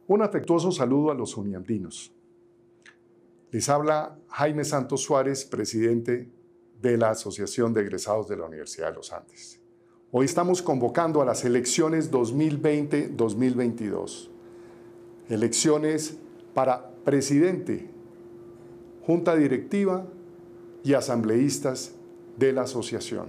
Un afectuoso saludo a los uniandinos. Les habla Jaime Santos Suárez, presidente de la Asociación de Egresados de la Universidad de los Andes. Hoy estamos convocando a las elecciones 2020-2022. Elecciones para presidente, junta directiva y asambleístas de la asociación.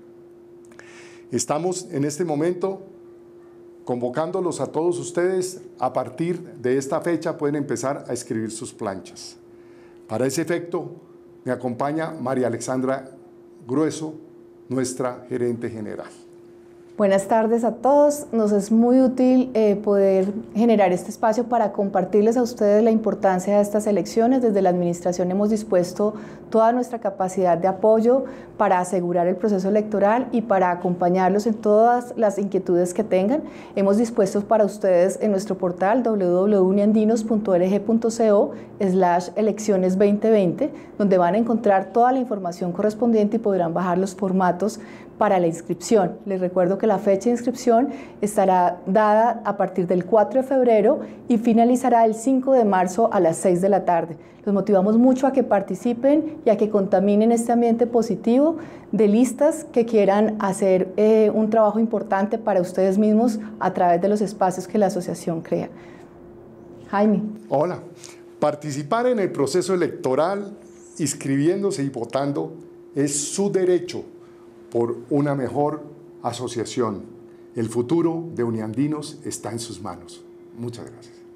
Estamos en este momento convocándolos a todos ustedes. A partir de esta fecha pueden empezar a escribir sus planchas. Para ese efecto me acompaña María Alexandra Grueso, nuestra gerente general. Buenas tardes a todos. Nos es muy útil poder generar este espacio para compartirles a ustedes la importancia de estas elecciones. Desde la administración hemos dispuesto toda nuestra capacidad de apoyo para asegurar el proceso electoral y para acompañarlos en todas las inquietudes que tengan. Hemos dispuesto para ustedes en nuestro portal www.uniandinos.org.co/elecciones 2020, donde van a encontrar toda la información correspondiente y podrán bajar los formatos para la inscripción. Les recuerdo que la fecha de inscripción estará dada a partir del 4 de febrero y finalizará el 5 de marzo a las 6 de la tarde. Los motivamos mucho a que participen y a que contaminen este ambiente positivo de listas que quieran hacer un trabajo importante para ustedes mismos a través de los espacios que la asociación crea. Jaime. Hola. Participar en el proceso electoral, inscribiéndose y votando, es su derecho por una mejor asociación. El futuro de Uniandinos está en sus manos. Muchas gracias.